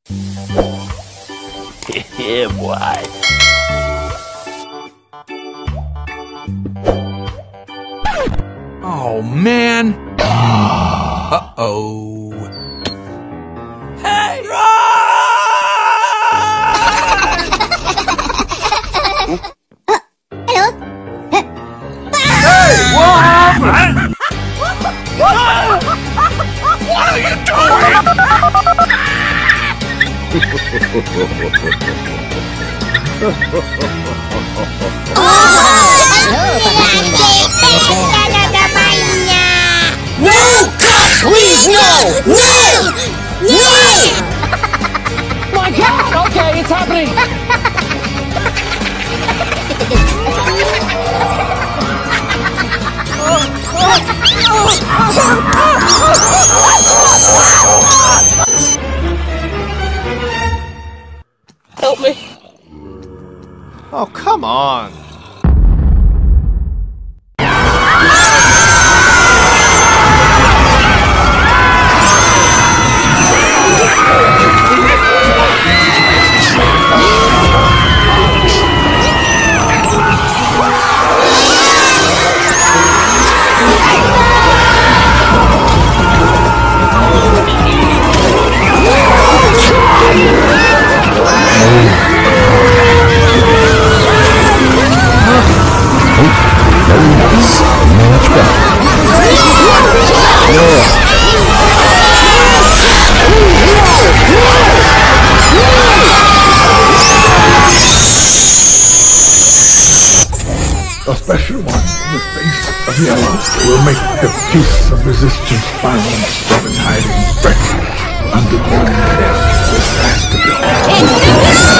Yeah, boy. Oh, man. Uh-oh. Hey! Run! Hello? Hey, what happened? What are you doing? No! Please, no! No! No! My God! Okay, it's happening! Help me! Oh, come on. A special one with face of yellow will make the piece of resistance found from its hiding underground depths as fast to build.